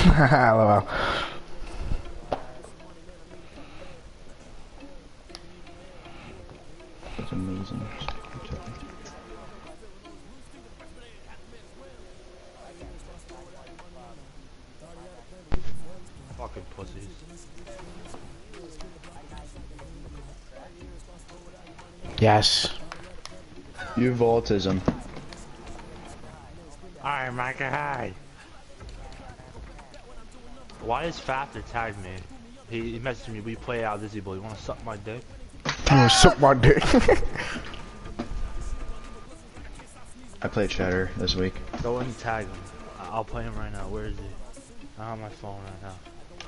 LOL. That's amazing. Fucking pussies. Yes. You have autism. Alright, Micah, hi. Why is Factor tag me? He messaged me, we play out Dizzy Boy. You wanna suck my dick? You wanna suck my dick? I played Shatter this week. Go and tag him. I'll play him right now. Where is he? I'm on my phone right now.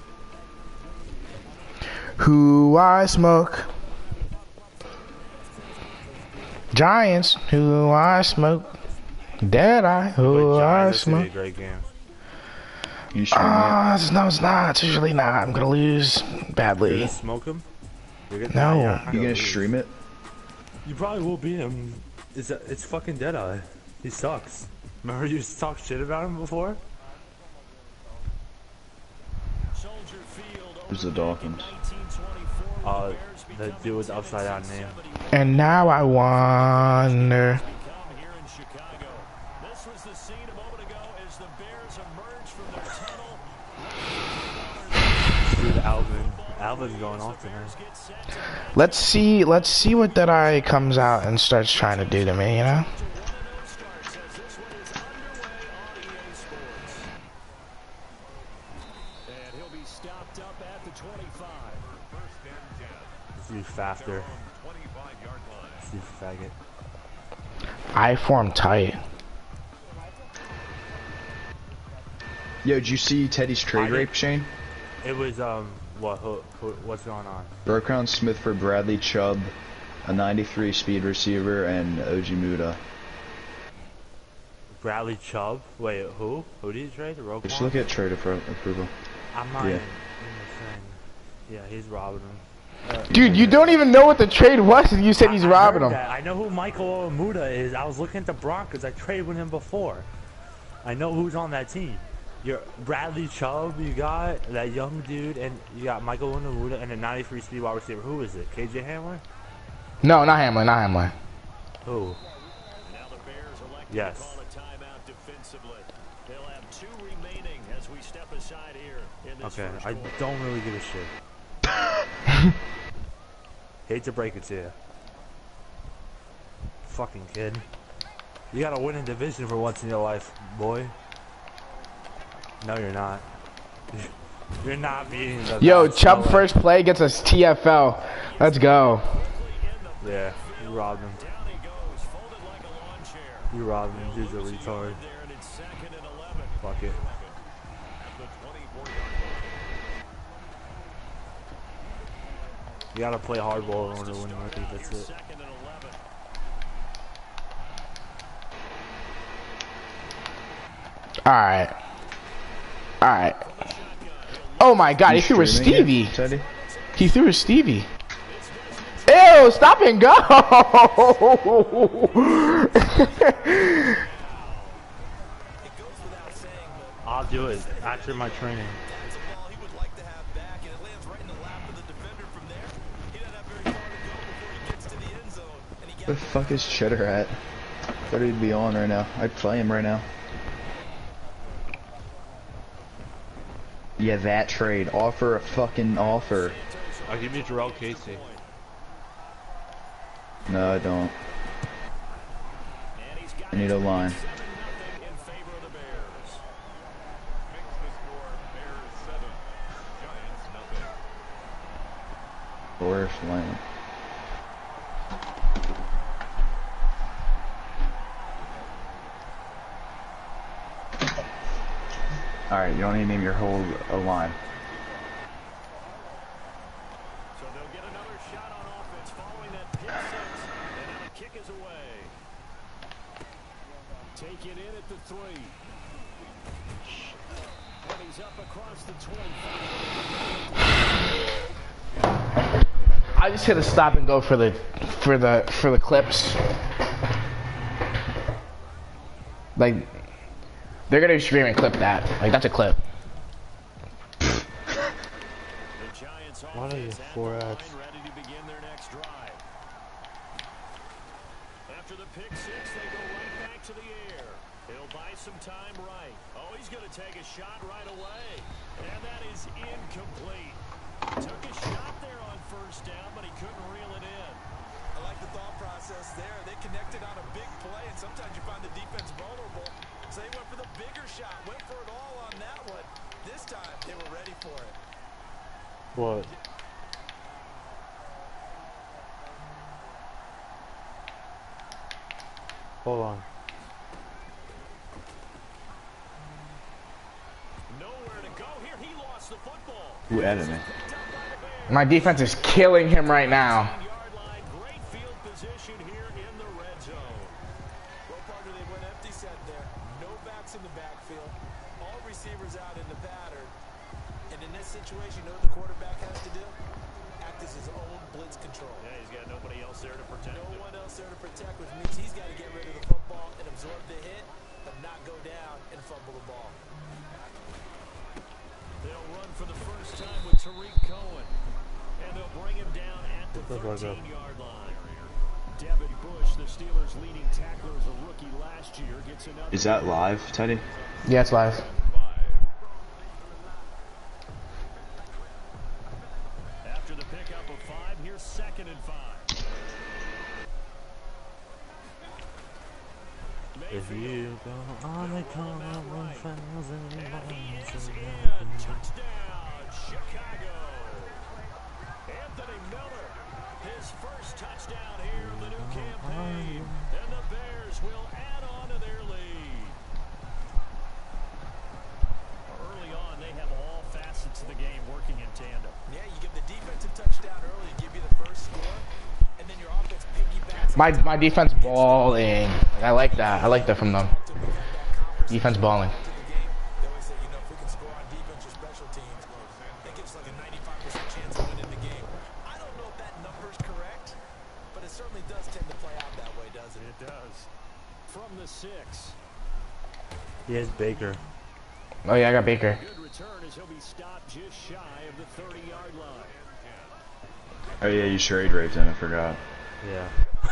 Who I smoke. Giants, who I smoke. Deadeye, who I smoke. This is a great game. You stream it? No, it's not. It's usually not. I'm gonna lose You're badly. gonna smoke him? No. You gonna stream it? You probably will beat him. It's fucking Deadeye. He sucks. Remember you talked shit about him before? Who's the Dolphins? The dude with the upside down name. And now I wonder. Dude, Alvin's going off tonight. Let's see what that eye comes out and starts trying to do to me, you know? You faster. You faggot. I form tight. Yo, did you see Teddy's trade rape, Shane? It was what's going on? Roquan Smith for Bradley Chubb, a 93 speed receiver, and OG Muda. Bradley Chubb? Wait, who? Who did he trade? Roquan? Just look at trade approval. I'm not Yeah. in the thing. Yeah, he's robbing him. Dude, you don't even know what the trade was and you said he's robbing him. I know who Michael Omuda is. I was looking at the Broncos. I traded with him before. I know who's on that team. You're Bradley Chubb, you got that young dude, and you got Michael Omuda and a 93 speed wide receiver. Who is it? KJ Hamler? No, not Hamlin. Who? Yes. Okay, I don't really give a shit. Hate to break it to you. Fucking kid. You gotta win a division for once in your life, boy. No, you're not. You're not beating the Yo, best Chubb fella. first play gets us TFL. Let's go. Yeah, you robbed him. You robbed him. Dude's a retard. Fuck it. You gotta play hardball in order to win the rookie. That's it. Alright. Oh my god, he threw a streaming Stevie. it, Teddy? He threw a Stevie. Ew, stop and go! I'll do it after my training. Where the fuck is Cheddar at? Thought he'd be on right now. I'd play him right now. Yeah, that trade. Offer a fucking offer. I'll give you Jarrell Casey. No, I don't. I need a line. Worst line. Alright, you don't need to name your whole line. So they'll get another shot on offense following that pick six, and now the kick is away. Take it in at the 3. And he's up across the 25. I just hit a stop and go for the clips. Like they're gonna stream and clip that. Like that's a clip. Defense What are you, offense at the 4X? line, ready to begin their next drive. After the pick six, they go right back to the air. He'll buy some time right. Oh, he's going to take a shot right away. And that is incomplete. Took a shot there on first down, but he couldn't reel it in. I like the thought process there. They connected on a big play, and sometimes you find the defense vulnerable. So they went for the bigger shot, went for it all on that one. This time, they were ready for it. What? Hold on. Nowhere to go here. He lost the football. Who added me? Picked up by the Bears. My defense is killing him right now. 10-yard line. Great field position here in the red zone. Well, partner, they went empty set there. No backs in the backfield. All receivers out in the pattern. And in this situation, you know what the quarterback has to do? Act as his own blitz control. Yeah, he's got nobody else there to protect him. No one else there to protect, which means he's got to get rid of the football and absorb the hit, but not go down and fumble the ball. They'll run for the first time with Tariq Cohen. And they'll bring him down at the 13-yard line. Devin Bush, the Steelers' leading tackler as a rookie last year, gets another. Is that live, Teddy? Yeah, it's live. After the pickup of 5, here's 2nd and 5. If you go on the corner, And he is in. Touchdown, Chicago. Anthony Miller, his first touchdown here of the new campaign. And the Bears will add on to their lead. Early on, they have all facets of the game working in tandem. Yeah, you give the defensive touchdown early to give you the first score, and then your offense piggybacks. My defense balling. I like that. I like that from them. Defense balling. They always say, you know, if we can score on defense or special teams, that gives like a 95% chance of winning the game. I don't know if that number's correct, but it certainly does tend to play out that way, doesn't it? It does. From the 6. he has Baker. Oh yeah, I got Baker. Good return as he'll be stopped just shy of the 30-yard line. Oh yeah, you trade raped him, I forgot. Yeah.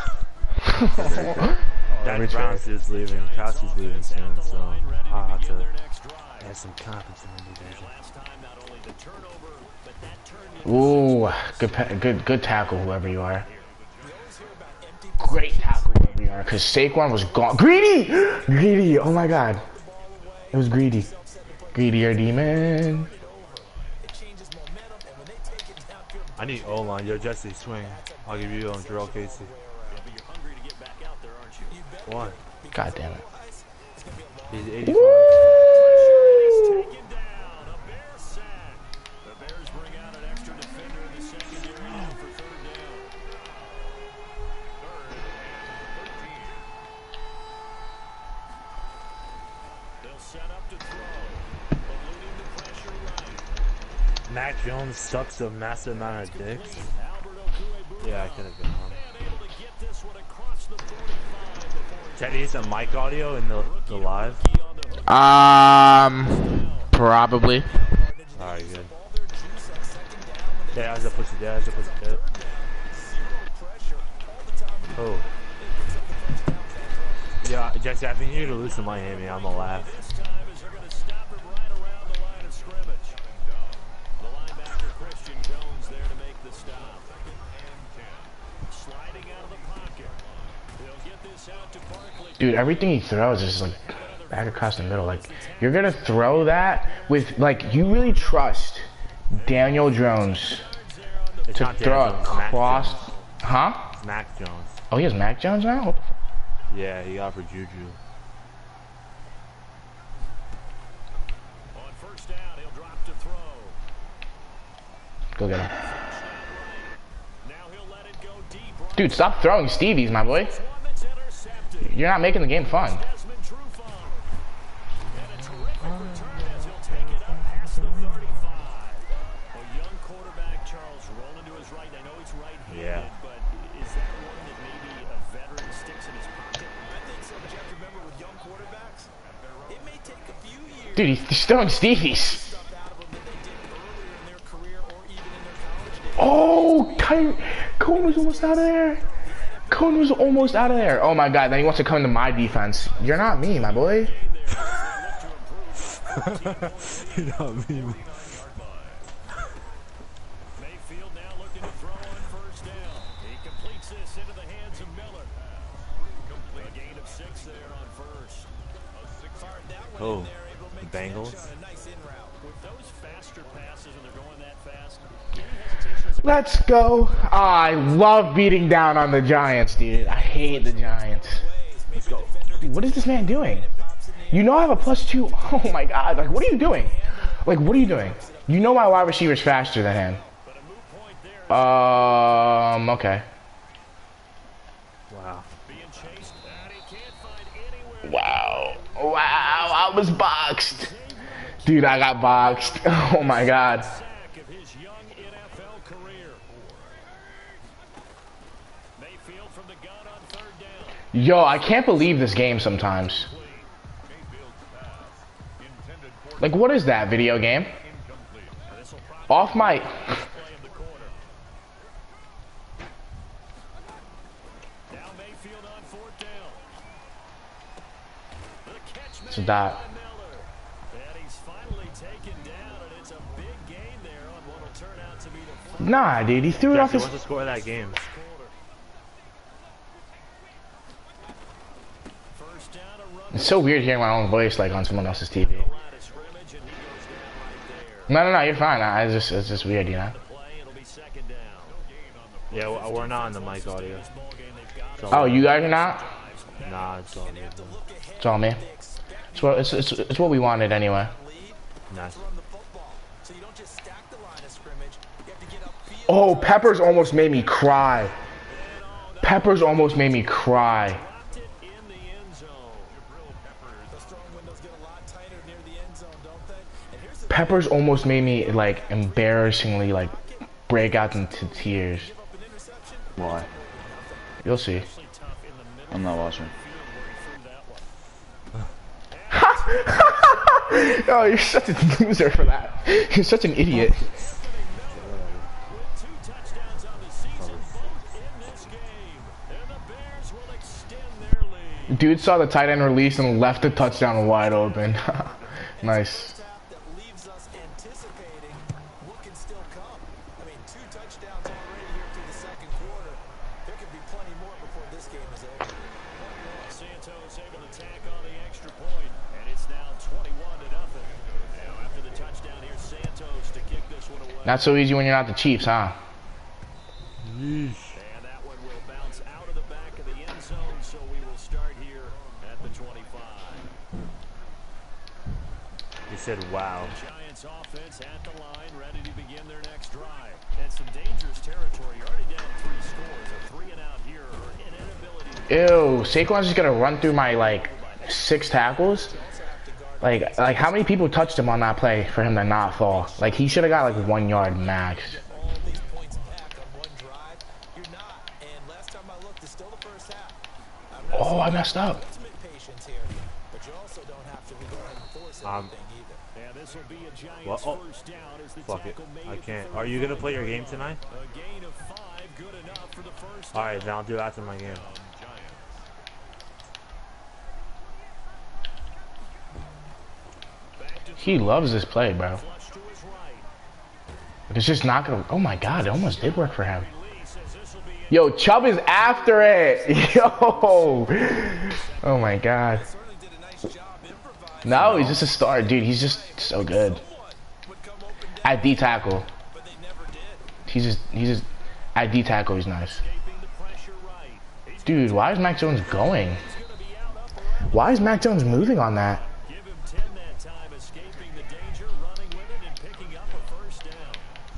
Every Dak Brown's is leaving. Kelsey's leaving soon, so I'll have to have some confidence in the division. Last time, not only the turnover, but that turned into Ooh, good tackle, whoever you are. Great tackle, whoever you are, because Saquon was gone. Greedy! Greedy, oh my god. It was Greedy. Greedy or demon. I need O-line. Yo, Jesse, swing. I'll give you on Jarrell Casey. Yeah, but you're hungry to get back out there, aren't you? One. God damn it. He's 85. Woo! Taken down, a Bear sack. The Bears bring out an extra defender in the secondary now for 3rd down. 3rd and 13. They'll set up to throw, eluding the pressure right. Mac Jones sucks a massive amount of dicks. Albert Okwuegbunam. Yeah, I could have been on. And able to get this one across the 45 before Teddy, is a mic audio in the live? he on the hook. Probably. Alright, good. Yeah, as I push it there, as I push it there. Oh. Yeah, Jesse, I think you need to lose to Miami. I'm gonna laugh. This time is they're going to stop him right around the line of scrimmage. The linebacker Christian Jones there to make the stop. Sliding out of the pocket. They'll get this out to Barkley. Dude, everything he throws is like back across the middle. Like, you're gonna throw that with, like, you really trust Daniel Jones It's to not throw Dan Jones, Mac across. Jones. Huh? It's Mac Jones. Oh, he has Mac Jones now? What the fuck? Yeah, he got for Juju. On first down, he'll drop to throw. Go get him. Now he'll let it go deep. Dude, stop throwing Stevies, my boy. One that's intercepted. You're not making the game fun. Desmond Trufant. And a terrific return as he'll take it up past the 35. A young quarterback, Charles, rolling to his right. I know he's right-handed, Yeah. but is that one that maybe a veteran sticks in his pocket? I think so, but you have to remember with young quarterbacks, it may take a few years Dude, he's throwing Stevies. stuff out of them that they did earlier in their career or even in their college Oh, Cone was almost out of there. Cone was almost out of there. Oh my god, then he wants to come into my defense. You're not me, my boy. You know what I mean? Mayfield now looking to throw on first down. He completes this into the hands of Miller. A gain of 6 there on first. Oh, the Bengals. With those faster passes and they're going that fast, any hesitation is a Let's go. Oh, I love beating down on the Giants, dude. I hate the Giants. Let's go. Dude, what is this man doing? You know I have a +2. Oh my god. Like, what are you doing? Like, what are you doing? You know my wide receiver's faster than him. Okay. Wow. being chased and he can't find anywhere. Wow. Wow, I was boxed. Dude, I got boxed. Oh my god. Sack of his young NFL career. Mayfield from the gun on third down. Yo, I can't believe this game sometimes. Like, what is that video game? Off my... Play in the corner. Now Mayfield on fourth down. The catch It's a made dot. by Miller. And he's finally taken down, and it's a big gain there on what will turn out to be the Nah, dude, he threw it off Jesse, his... what's the score of that game? quarter. First down, a run. It's so weird hearing my own voice, like, on someone else's TV. Line of scrimmage, and he goes down right there. No, you're fine. It's just weird, you know? Play, it'll be second down. Yeah, we're not on the mic audio. So, Oh, you guys are not? Nah, it's all good. It's all me. It's what we wanted anyway. Nice. Oh, Peppers almost made me cry. Peppers almost made me cry. Dropped it in the end zone. Those throwing windows get a lot tighter near the end zone, don't they? And here's the Peppers almost made me, like, embarrassingly, like, break out into tears. give up an interception. Why? You'll see. I'm not watching. Oh, you're such a loser for that. You're such an idiot. Two touchdowns on the season, both in this game. And the Bears will extend their lead. Dude saw the tight end release and left the touchdown wide open. Nice. First half that leaves us anticipating what can still come. I mean, 2 touchdowns already here through the second quarter. There could be plenty more before this game is over. Santos able to tack on the extra point, and it's now 21-0. Now after the touchdown here, Santos to kick this one away. Not so easy when you're not the Chiefs, huh? And that one will bounce out of the back of the end zone, so we will start here at the 25. You said wow. Giants offense at the line, ready to begin their next drive. And some dangerous territory. You're already down 3 scores. A 3 and out here, or an inability to Ew, Saquon's just gonna run through my, like, 6 tackles? Like, how many people touched him on that play for him to not fall? Like, he should have got, like, 1 yard max. All these points back on one drive. You're not. And last time I looked, it's still the first half. I'm not Oh, I messed up. ultimate patience here, but you also don't have to go ahead and force anything either. Yeah, this will be a Giants Well, oh, first down as the fuck it. tackle made I at the can't. 30. Are you gonna play your game tonight? A gain of 5, good enough for the first All right, then I'll do it after my game. He loves this play, bro. flush to his right. It's just not gonna... Oh my god, it almost did work for him. Release as this will be Yo, Chubb is after it! Yo! Oh my god. Certainly did a nice job improvising. No, he's just a star, dude. He's just so good. Would come open down, At D tackle. but they never did. He's just... At D tackle, he's nice. escaping the pressure right. He's Dude, why is Mac Jones going? gonna be out up around. Why is Mac Jones moving on that? Give him 10 that time, escaping the danger, running with it, and picking up a first down.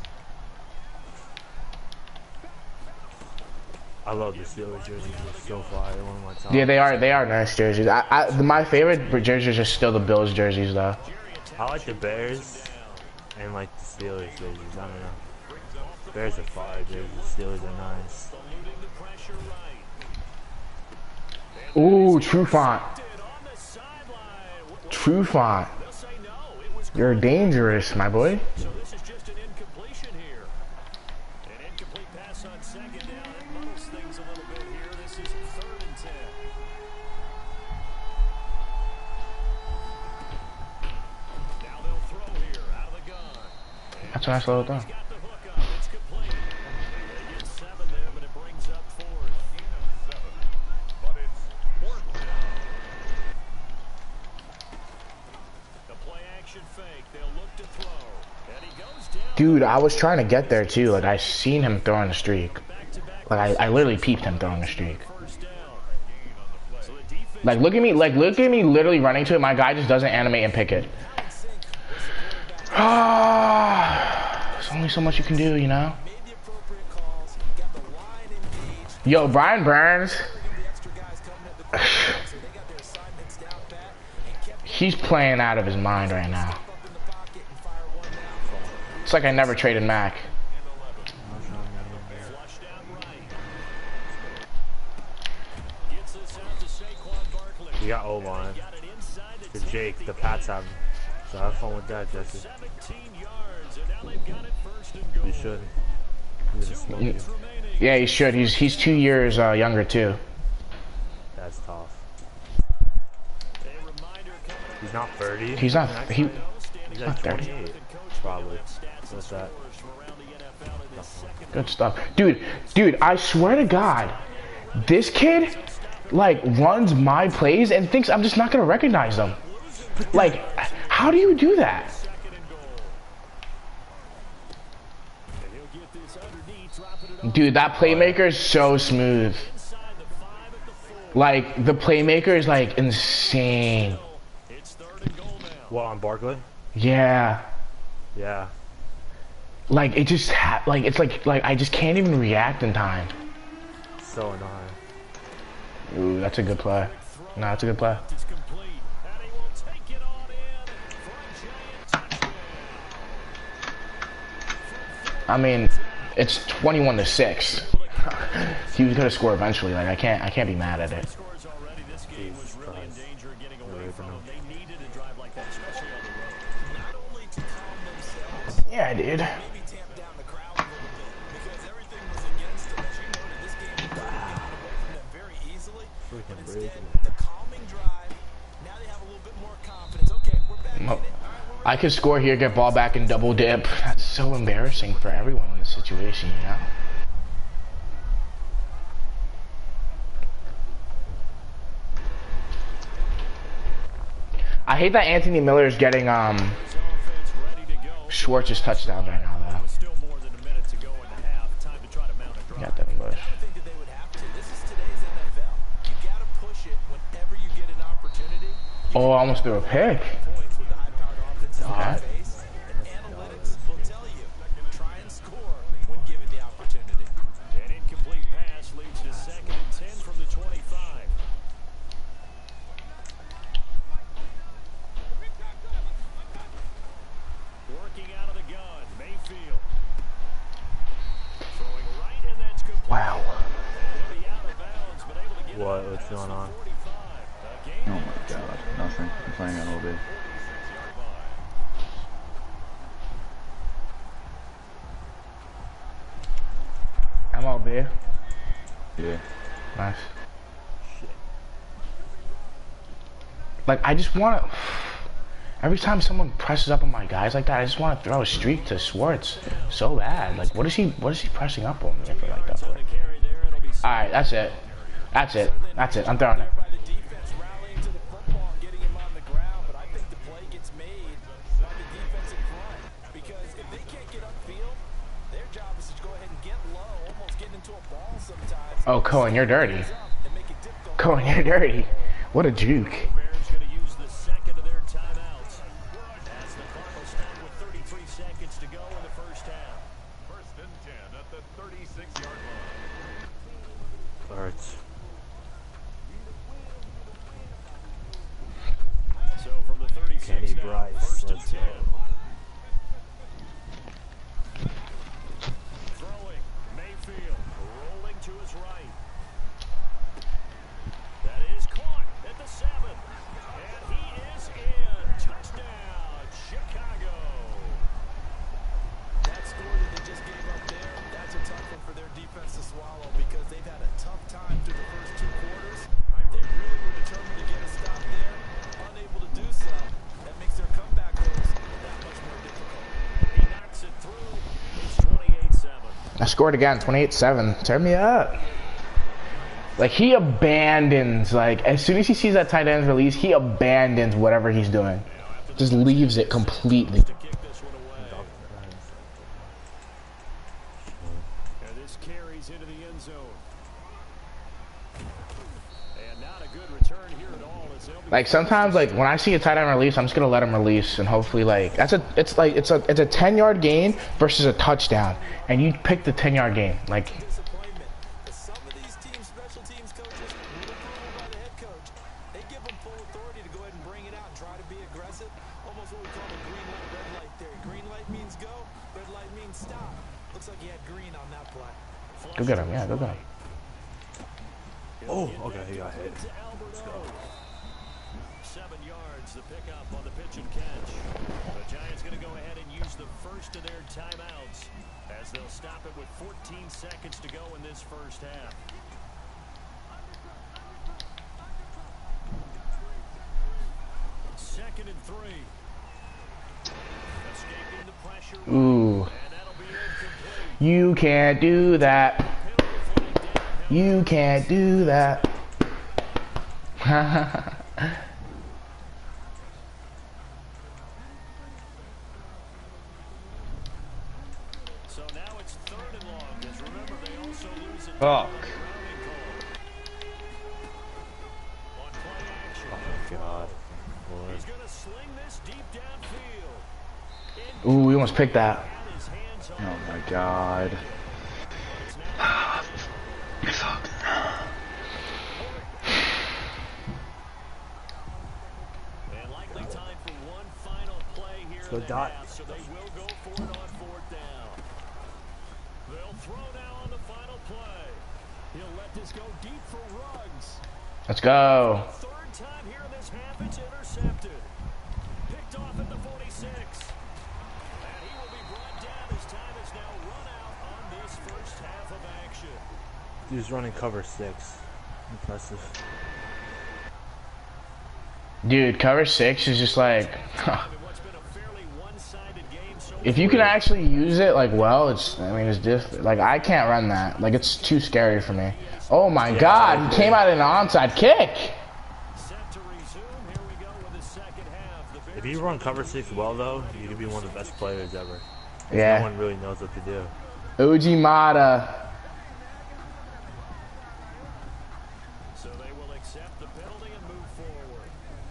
I love the Steelers jerseys. They're so fire. They're one of my top. Yeah, they are nice jerseys. My favorite jerseys are still the Bills jerseys, though. I like the Bears and like the Steelers jerseys. I don't know. Bears are fire jerseys. The Steelers are nice. Eluding the pressure right. Ooh, True Font. Did on the sideline. True Font. They'll say no. It was You're dangerous, my boy. so this is just an incompletion here. And That's when I slowed it down. Got the hook up. It's complete. They get 7 there, but it brings up 4th. But it's 4th down. The play action fake. They'll look to throw. And he goes down. Dude, I was trying to get there too. Like I seen him throwing the streak. Like I literally peeped him throwing the streak. First down. So the defense Like look at me literally running to it. My guy just doesn't animate and pick it. Ah, there's only so much you can do, you know. Made the appropriate calls, got the line engaged. Yo, Brian Burns, The extra guys coming at the quarterback, so they got their assignments down pat and kept he's playing out of his mind right now. up in the pocket and fire one down. It's like I never traded Mac. flush down right. Gets this out to Saquon Barkley. We got O-line. Got it inside the Cause Jake, the Pats have him. So have fun with that, Jesse. 17 yards, and now they've got it first and goal. You should. He's gonna smoke you. Remaining. Yeah, he should. He's 2 years younger too. That's tough. A reminder coming up. He's not 30. He's not. He. He's not like 30. 28. Probably. What's that? Good stuff, dude. I swear to God, this kid like runs my plays and thinks I'm just not gonna recognize them. Like, how do you do that? Dude, that playmaker is so smooth. Like, the playmaker is like insane. What, on Barkley? Yeah. Yeah. Like, it just like it's like I just can't even react in time. So annoying. Ooh, that's a good play. No, that's a good play. I mean, it's 21-6. He was gonna score eventually. Like I can't be mad at it. Jesus Christ. Yeah, dude. Maybe tamp down the crowd a little bit because everything was against them. As you noted, this game could have gotten away from them very easily. But instead, the calming drive, now they have a little bit more confidence. Okay, we're back in it. All right, I could score here, get ball back, and double dip. That's so embarrassing for everyone in this situation, you know. I hate that Anthony Miller is getting Schwartz's touchdown right now, though. Still more than a minute to go in the half. Time to try to mount a drive. Got Devin Bush. I don't think that they would have to. This is today's NFL. You got to push it whenever you get an opportunity. Oh, I almost threw a pick. Points with the high-powered offense in Okay. your face. And analytics will tell you, try and score when given the opportunity. An incomplete pass leads to 2nd and 10 from the 25. Working out of the gun, Mayfield. Throwing right, and that's complete. Wow. He'll be out of bounds, but able to get What? out of What's bounds going on? for 45. A gain Oh my god, nothing. I'm playing on OB. MLB. Yeah. Nice. Like, I just want to... Every time someone presses up on my guys like that, I just want to throw a streak to Schwartz so bad. Like, what is he pressing up on me for like that for? on the carry there. It'll be Alright, that's it. That's it. That's it. I'm throwing it. By the defense rallying to the football and getting him on the ground, but I think the play gets made by the defensive front because if they can't get upfield, their job is to go ahead and get low, almost getting into a ball sometimes. Oh, Cohen, you're dirty. And make it difficult. Cohen, you're dirty. What a juke. Bears going to use the second of their timeouts. As the Cardinals start with 33 seconds to go in the first half. 1st and 10 at the 36-yard line. Hurts. So from the 36 Kenny now, Bryce, 1st and let's 10. go. Throwing, Mayfield, rolling to his right. That is caught at the 7. And he is in. Touchdown, Chicago. That score that they just gave up there, that's a tough one for their defense to swallow because they've had a tough time through the first 2 quarters. They really were determined to get a stop there, unable to do so. That makes their comeback goals that I scored again, 28-7. Turn me up. Like, he abandons, like, as soon as he sees that tight end release, he abandons whatever he's doing. Just leaves it completely. To kick this one away. And this carries into the end zone. And not a good return here at all. As they'll be Like, sometimes, like, when I see a tight end release, I'm just gonna let him release, and hopefully, like, it's a 10-yard gain versus a touchdown, and you pick the 10-yard gain. Like, Disappointment. Some of these teams, special teams coaches, were approved by the head coach. They give them full authority to go ahead and bring it out and try to be aggressive. Almost what we call the green light, red light theory. Green light means go, red light means stop. Looks like he had green on that play. go get him, yeah, go get him. Oh, okay, he got hit. to Alberto. 7 yards, the pickup on the pitch and catch. The Giants going to go ahead and use the first of their timeouts as they'll stop it with 14 seconds to go in this first half. Second and 3. Escaping the pressure. Ooh. And that'll be incomplete. You can't do that. Penalty flag down. You can't do that. So now it's 3rd and long, because remember they also lose it. Fuck. On play action. Oh, God. He's going to sling this deep downfield. Ooh, we almost picked that. Got his hands on Oh my god. Fuck. and likely time for one final play here Go in the dot. half, so they will go for it on 4th down. They'll throw now on the final play. He'll let this go deep for Ruggs. Let's go. 3rd time here in this half, it's intercepted. Picked off at the 46. And he will be brought down as time is now run out on this first half of action. He was running cover 6. Impressive. Dude, cover 6 is just like, In what's been a fairly one-sided game so if you can actually use it, like, well, it's, I mean, it's different. Like, I can't run that. Like, it's too scary for me. Oh my god, he came out in an onside kick. set to resume. Here we go with the second half. The If you run cover 6 well, though, you could be one of the best players ever. No Yeah. one really knows what to do. Ujimata. So they will accept the penalty and move forward.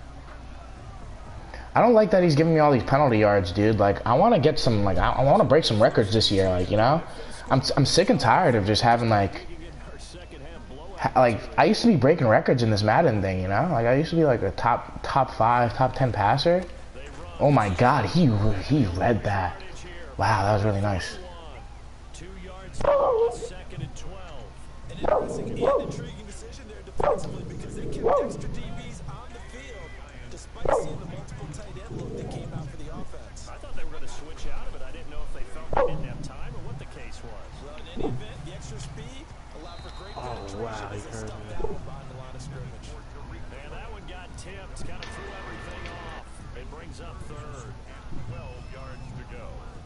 I don't like that he's giving me all these penalty yards, dude. Like, I want to get some, like, I want to break some records this year, like, you know? I'm sick and tired of just having, like, Our second half blowout. like, I used to be breaking records in this Madden thing, you know? Like, I used to be, like, a top 5, top 10 passer. Oh my god, he read that. Wow, that was really nice. 2 yards out, 2nd and 12. An interesting and intriguing decision there defensively because they kept extra DBs on the field despite seeing the multiple tight end look that came out for the offense. I thought they were going to switch out of it. I didn't know if they felt they didn't have time or what the case was. Well, in any event, the extra speed allowed for great penetration wow, as he they heard stuffed me. that one behind the line of scrimmage. And that one got tipped, kind of threw everything off. It brings up 3rd. 12 yards to go.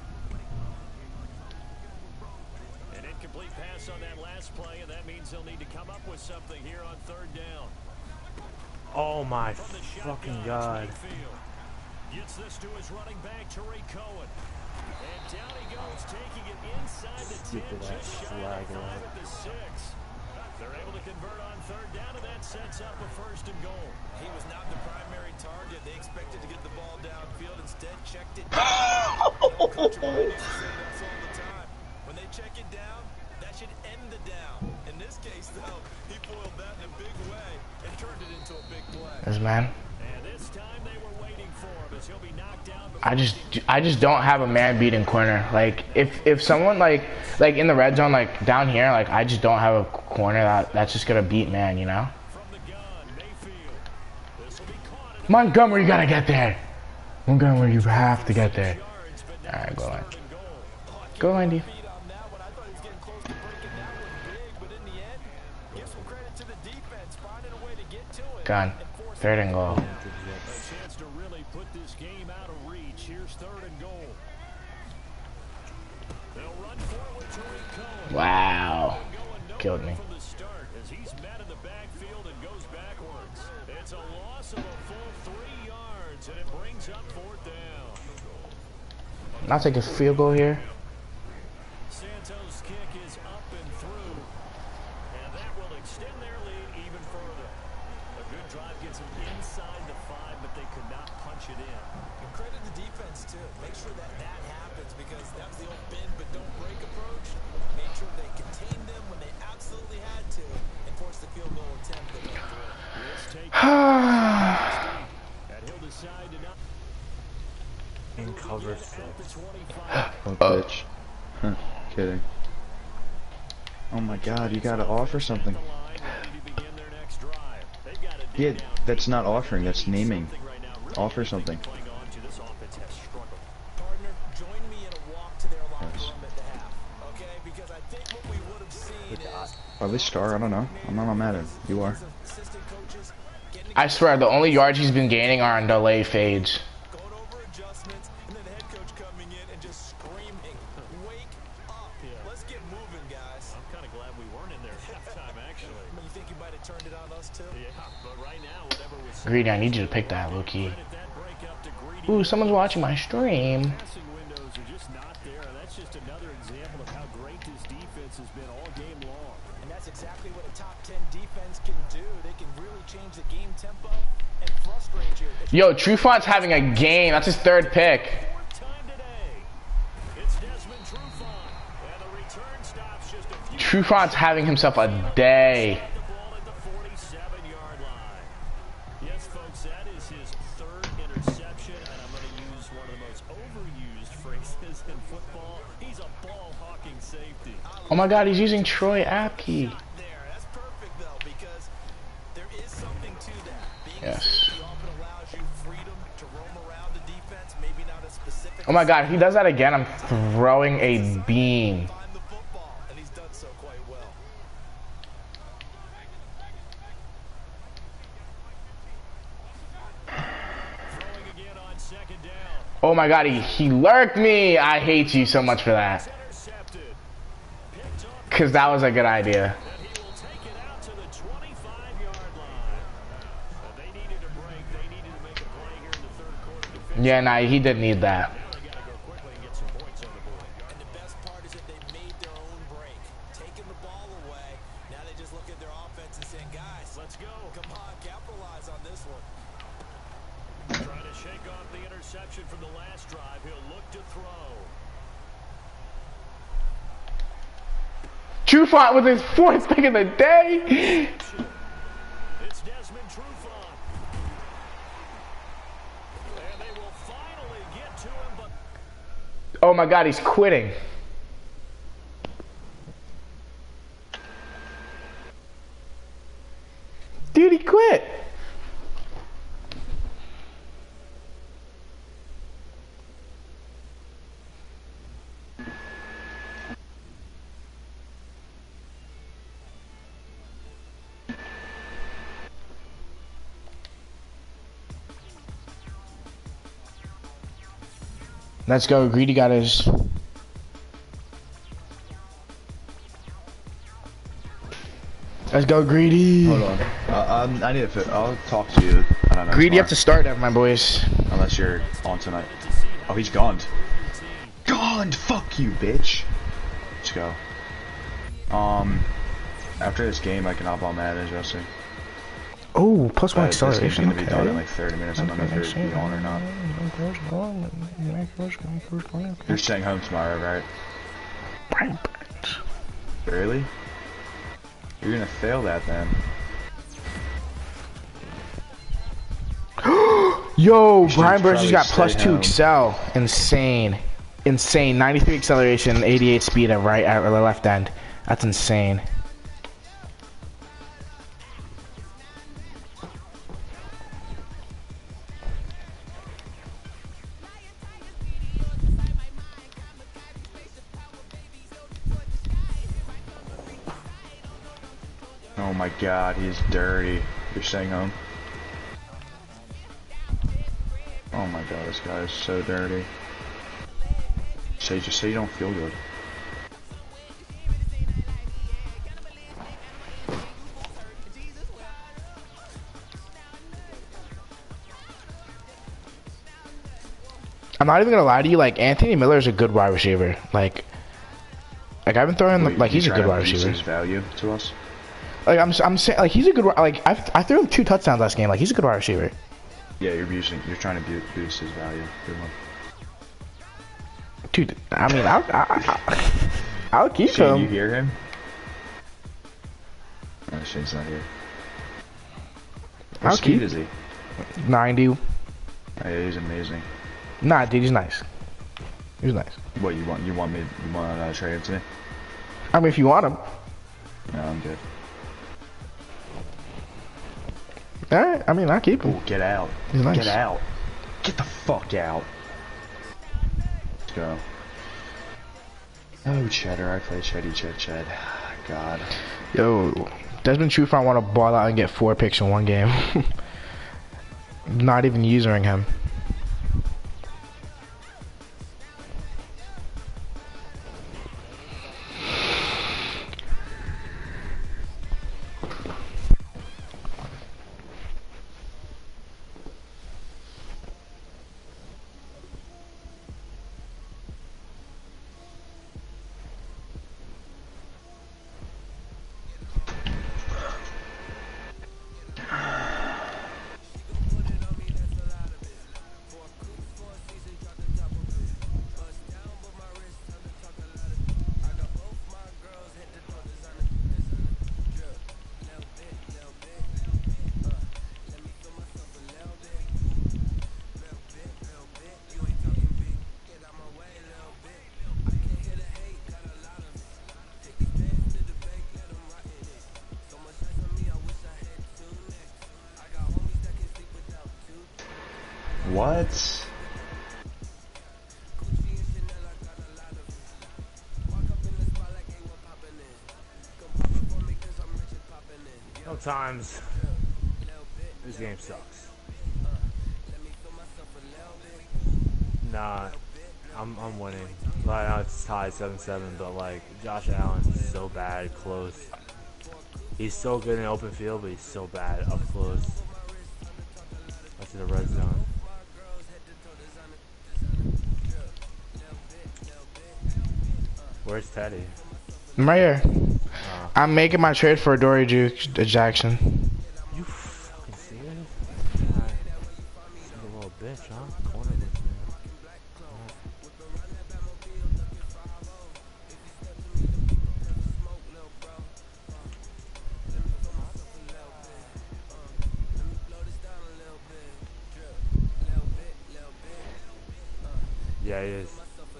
An incomplete pass on that last play, and that means they'll need to come up with something here on 3rd down. Oh my From the fucking shotgun, god. it's Mayfield. Gets this to his running back, Tariq Cohen. And down he goes, taking it inside the 10, Stupid just ass shy flag, of 5 man. at the 6. They're able to convert on 3rd down, and that sets up a 1st and goal. He was not the primary target. They expected to get the ball downfield. Instead, checked it down. Coach Ryan used to say this all the time. When they check it down, that should end the down. In this case, though, he foiled that in a big way and turned it into a big play. This man. And this time they were waiting for him as he'll be knocked down. I just don't have a man beating corner. Like, if someone like in the red zone, like down here, like, I just don't have a corner that's just gonna beat man, you know? From the gun, Mayfield. This will be caught in Montgomery, you gotta get there. Montgomery, you have to get there. yards, but now Alright, go line. 3rd and goal. Go line, D. Beat on that one. I thought he was getting close to breaking that one big, but in the end, give some credit to the defense, finding a way to get to it. Gun. and force 3rd and goal. A chance to really put this game out of reach. Here's 3rd and goal. They'll run forward to Tariq Cohen. Wow. Killed me. From the start, as he's met in the backfield and goes backwards. It's a loss of a full 3 yards, and it brings up 4th down. I'll take a field goal here. Santos' kick is up and through, and that will extend their lead even further. A good drive gets them inside the 5, but they could not punch it in. And credit the defense, too. Make sure that happens because that was the old bend but don't break approach. Made sure they contained them when they absolutely had to and forced the field goal attempt that went through. Let's take and he'll decide to not In cover 6. at the 25. Oh, bitch. Huh, kidding. Oh my god, you gotta offer something. Yeah, that's not offering, that's naming. Offer something. Partner, join me in a walk to their locker room at the half, okay? Because I think what we would have seen is Are they star? I don't know. I'm not mad at him. You are. assistant coaches getting I swear, the only yards he's been gaining are on delay fades. going over adjustments, and then the head coach coming in and just screaming, "Wake up! Let's get moving, guys." I'm kind of glad we weren't in there halftime, actually. You think you might have turned it on us too? Yeah, but right now, whatever was Greedy, I need you to pick that, low-key. at that break up to Greedy. Ooh, someone's watching my stream. Passing windows are just not there. That's just another example of how great this defense has been all game long. And that's exactly what a top 10 defense can do. They can really change the game tempo and frustrate you. Yo, Trufont's having a game. That's his 3rd pick. 4th time today. It's Desmond Trufant, and the return stops just a few. Trufont's having himself a day. The ball at the 47-yard line. Yes, folks, that is his 3rd interception, and I'm going to use one of the most overused phrases in football. He's a ball-hawking safety. Oh my god, he's using Troy Apke. There, that's perfect though, because there is something to that. Being a Yes. safety often allows you freedom to roam around the defense, maybe not a specific. Oh my god, if he does that again, I'm throwing a beam. Find the football, and he's done so quite well. Throwing again on 2nd down. Oh my god, he lurked me. I hate you so much for that. Intercepted. Picked off, Because that was a good idea. and he will take it out to the 25-yard line. They needed a break. They needed to make a play here in the 3rd quarter. Yeah, nah, he did need that. They got to go quickly and get some points on the board. And the best part is that they made their own break, taking the ball away. Now they just look at their offense and saying, "Guys, Let's go. come on, capitalize on this one." Trying to shake off the interception from the last drive. He'll look to throw. Trufant with his 4th pick of the day. It's Desmond Trufant. And they will finally get to him, but Oh my god, he's quitting. Dude, he quit. Let's go. Greedy got his. Let's go, Greedy. Hold on. I need to. I'll talk to you. I don't know. Greedy up tomorrow. to start that, my boys. Unless you're on tonight. Oh, he's gone. Gone! Fuck you, bitch. Let's go. After this game, I can hop on Madden Jesse. Oh, plus one This game's acceleration. gonna be done in like 30 minutes. I don't know if you're be on or not. You're staying home tomorrow, right? Really? You're gonna fail that then. Yo, should Brian Burns probably just got plus stay 2 home. excel. Insane. Insane. 93 acceleration, 88 speed at right at the left end. That's insane. Oh my god, he's dirty. You're staying home? Oh my god, this guy is so dirty. Just say you don't feel good. I'm not even gonna lie to you. Like Anthony Miller is a good wide receiver. Like I've been throwing Wait, like he's a you good trying wide to boost receiver. his value to us? Like I'm saying like he's a good like I threw him 2 touchdowns last game. Like he's a good wide receiver. Yeah, you're trying to boost his value. Good one. Dude, I mean I'll keep Shane, him. you hear him? No, Shane's not here. I'll What speed keep- is he? 90. Oh, yeah, he's amazing. Nah, dude, he's nice. He's nice. What you want to trade him to me? I mean, if you want him. No, I'm good. All right. I mean, I'll keep him. Ooh, get out. He's nice. Get out. Get the fuck out. Let's go. Oh, Cheddar. I play Ched. God. Yo, Desmond Trufant want to ball out and get 4 picks in one game. Not even using him. What? Sometimes this game sucks. Nah, I'm winning. Right now it's tied 7-7, but like Josh Allen's so bad close. He's so good in open field, but he's so bad up close. That's in the red zone. Where's Teddy? I'm right here. I'm making my trade for Dory Jackson. You fucking serious? God. He's a little bitch, huh? Corner this man. Yeah, he is.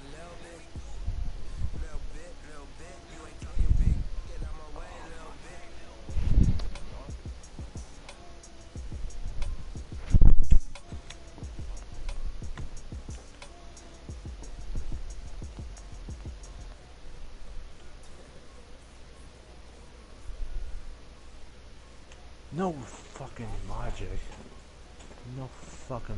No fucking logic. No fucking...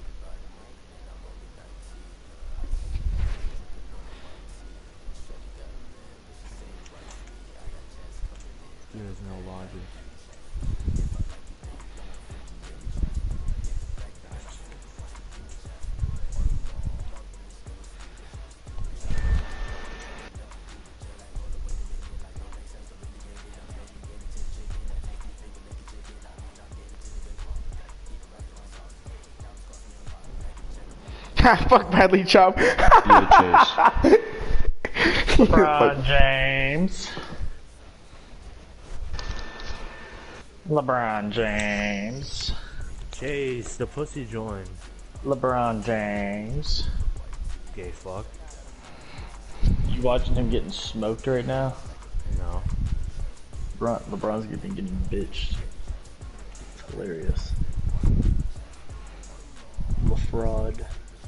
There's no logic. Fuck Bradley Chubb. Yeah, Chase. LeBron James. LeBron James. Chase, the pussy joined. LeBron James. Gay fuck. You watching him getting smoked right now? No. LeBron's getting bitched. It's hilarious. I'm a fraud.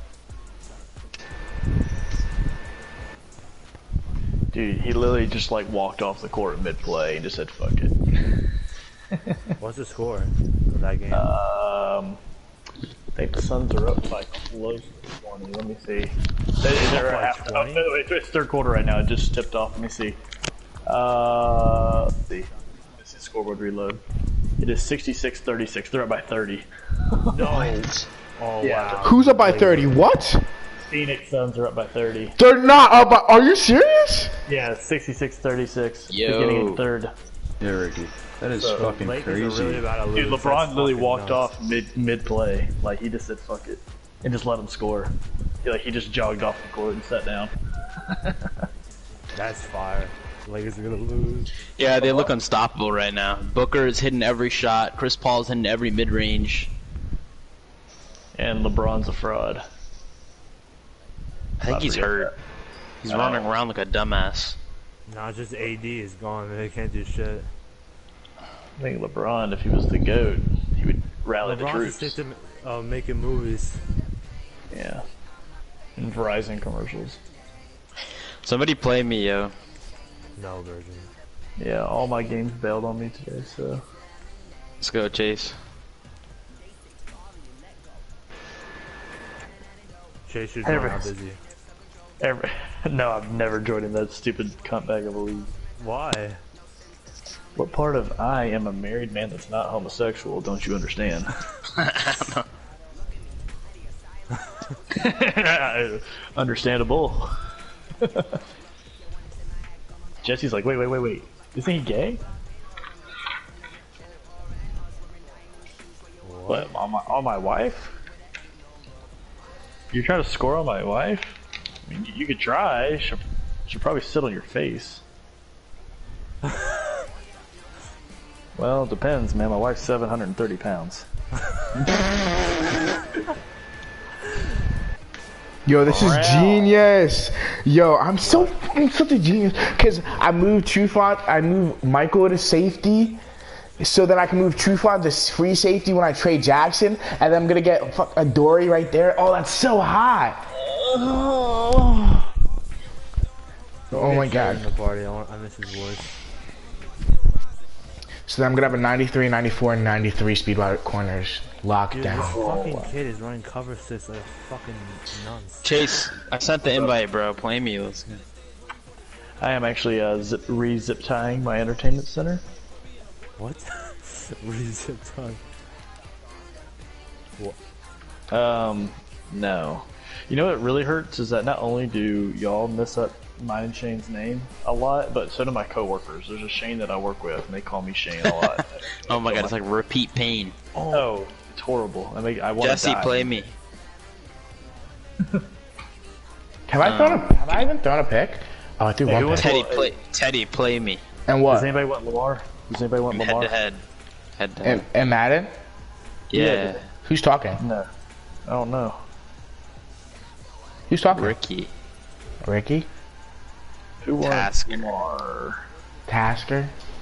Dude, he literally just like walked off the court mid-play and just said, fuck it. What's the score of that game? I think the Suns are up by close to 20. Let me see. They're By half, 20? it's third quarter right now. It just tipped off. Let me see. Let's see. Let's see scoreboard reload. It is 66-36. They're up by 30. No. Oh Yeah. wow. Who's up by 30? What? Phoenix Suns are up by 30. They're not up. Are you serious? Yeah, 66-36. Yo. Beginning in third. Yeah, Ricky. That is fucking Lakers crazy. are really about to lose. Dude, That's LeBron literally fucking walked nuts. off mid play. Like he just said fuck it. And just let him score. He just jogged off the court and sat down. That's fire. Lakers are gonna lose. Yeah, they look unstoppable right now. Booker is hitting every shot. Chris Paul's hitting every mid-range. And LeBron's a fraud. I think he's hurt. He's running around like a dumbass. Now just AD is gone. They can't do shit. I think LeBron, if he was the GOAT, he would rally the LeBron's troops. just stick to making movies. Yeah. And Verizon commercials. Somebody play me, yo. No, Virgin. Yeah, all my games bailed on me today, so. Let's go, Chase. Chase, you're Hey, going out Vince. busy. No, I've never joined in that stupid cunt bag of a league. Why? What part of I am a married man that's not homosexual don't you understand? Understandable. Jesse's like, wait. Isn't he gay? What? On my wife? You're trying to score on my wife? I mean, you could try. She'll probably sit on your face. Well, it depends, man. My wife's 730 pounds. Yo, this is genius. Yo, I'm such a genius. Cause I moved Trufant, I moved Michael to safety, so that I can move Trufant to free safety when I trade Jackson, and then I'm gonna get a Dory right there. Oh, that's so hot. Oh my god. In the party, I miss his voice. So then I'm gonna have a 93, 94, and 93 speed wide corners locked Dude, down. this fucking kid is running cover six like a fucking nuns. Chase, I sent the invite, bro. Play me. Let's go. I am actually re-zip tying my entertainment center. What? Re-zip time. What? No. You know what really hurts is that not only do y'all mess up mine and Shane's name a lot, but so do my coworkers. There's a Shane that I work with, and they call me Shane a lot. Oh my god, it's like repeat pain. Oh, it's horrible. I want to Jesse, die. play me. Have I even thrown a pick? Oh, I threw Hey, who one wants pick. Teddy, play me. And Does what? anybody want Lamar? Does anybody want Head Lamar? to head. Head to head. And Madden? Yeah. Who's talking? No. I don't know. Who's talking? Ricky. Ricky? Who wants Tasker. Lamar? Tasker?